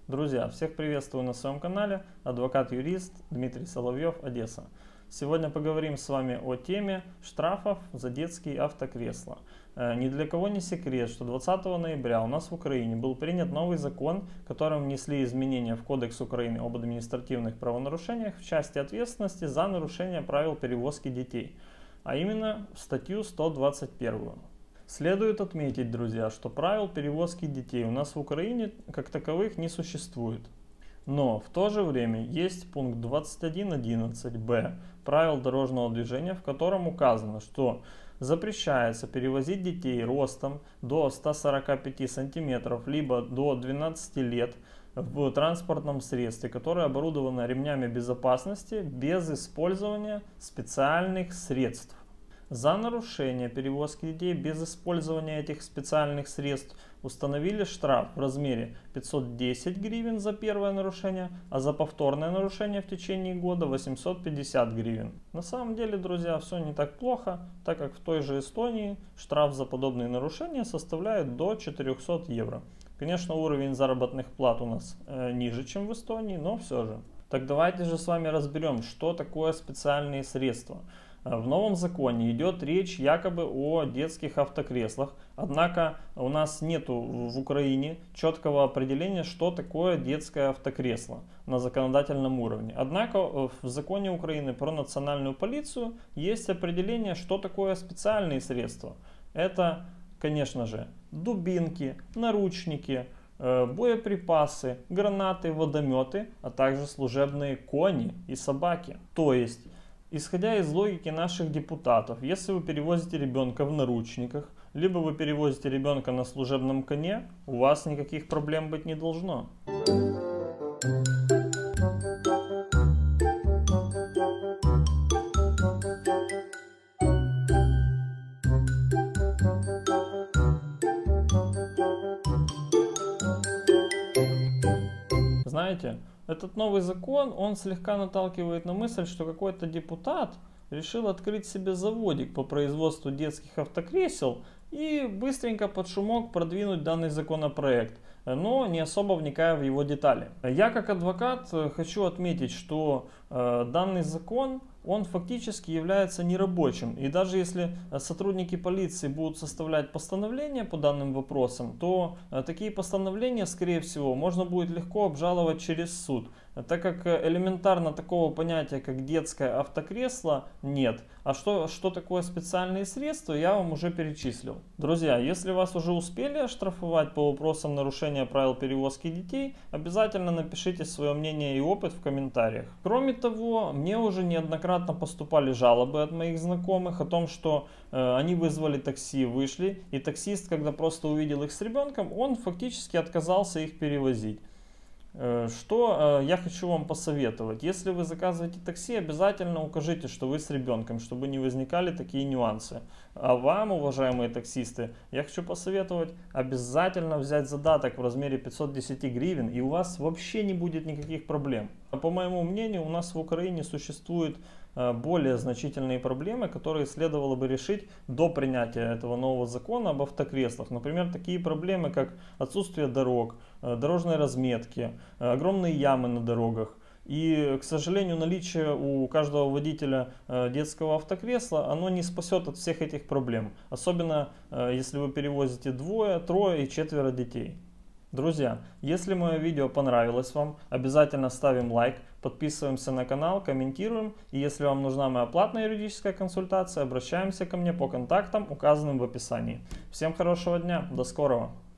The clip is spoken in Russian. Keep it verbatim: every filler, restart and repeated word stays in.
Друзья, всех приветствую на своем канале. Адвокат-юрист Дмитрий Соловьев, Одесса. Сегодня поговорим с вами о теме штрафов за детские автокресла. Ни для кого не секрет, что двадцатого ноября у нас в Украине был принят новый закон, которым внесли изменения в Кодекс Украины об административных правонарушениях в части ответственности за нарушение правил перевозки детей, а именно в статью сто двадцать первую. Следует отметить, друзья, что правил перевозки детей у нас в Украине как таковых не существует. Но в то же время есть пункт двадцать один одиннадцать бэ правил дорожного движения, в котором указано, что запрещается перевозить детей ростом до ста сорока пяти сантиметров либо до двенадцати лет в транспортном средстве, которое оборудовано ремнями безопасности без использования специальных средств. За нарушение перевозки детей без использования этих специальных средств установили штраф в размере пятьсот десять гривен за первое нарушение, а за повторное нарушение в течение года восемьсот пятьдесят гривен. На самом деле, друзья, все не так плохо, так как в той же Эстонии штраф за подобные нарушения составляет до четырёхсот евро. Конечно, уровень заработных плат у нас э, ниже, чем в Эстонии, но все же. Так давайте же с вами разберем, что такое специальные средства. В новом законе идет речь якобы о детских автокреслах, однако у нас нету в Украине четкого определения, что такое детское автокресло на законодательном уровне. Однако в законе Украины про национальную полицию есть определение, что такое специальные средства. Это, конечно же, дубинки, наручники, боеприпасы, гранаты, водометы, а также служебные кони и собаки. То есть, исходя из логики наших депутатов, если вы перевозите ребенка в наручниках, либо вы перевозите ребенка на служебном коне, у вас никаких проблем быть не должно. Знаете, этот новый закон, он слегка наталкивает на мысль, что какой-то депутат решил открыть себе заводик по производству детских автокресел и быстренько под шумок продвинуть данный законопроект, но не особо вникая в его детали. Я как адвокат хочу отметить, что э, данный закон, он фактически является нерабочим. И даже если сотрудники полиции будут составлять постановления по данным вопросам, то такие постановления, скорее всего, можно будет легко обжаловать через суд, так как элементарно такого понятия, как детское автокресло, нет. А что, что такое специальные средства, я вам уже перечислил. Друзья, если вас уже успели оштрафовать по вопросам нарушения правил перевозки детей, обязательно напишите свое мнение и опыт в комментариях. Кроме того, мне уже неоднократно поступали жалобы от моих знакомых о том, что э, они вызвали такси, вышли, и таксист, когда просто увидел их с ребенком, он фактически отказался их перевозить. Э, что э, я хочу вам посоветовать. Если вы заказываете такси, обязательно укажите, что вы с ребенком, чтобы не возникали такие нюансы. А вам, уважаемые таксисты, я хочу посоветовать обязательно взять задаток в размере пятьсот десять гривен, и у вас вообще не будет никаких проблем. По моему мнению, у нас в Украине существует более значительные проблемы, которые следовало бы решить до принятия этого нового закона об автокреслах. Например, такие проблемы, как отсутствие дорог, дорожной разметки, огромные ямы на дорогах. И, к сожалению, наличие у каждого водителя детского автокресла, оно не спасет от всех этих проблем. Особенно, если вы перевозите двое, трое и четверо детей. Друзья, если мое видео понравилось вам, обязательно ставим лайк, подписываемся на канал, комментируем. И если вам нужна моя платная юридическая консультация, обращаемся ко мне по контактам, указанным в описании. Всем хорошего дня, до скорого!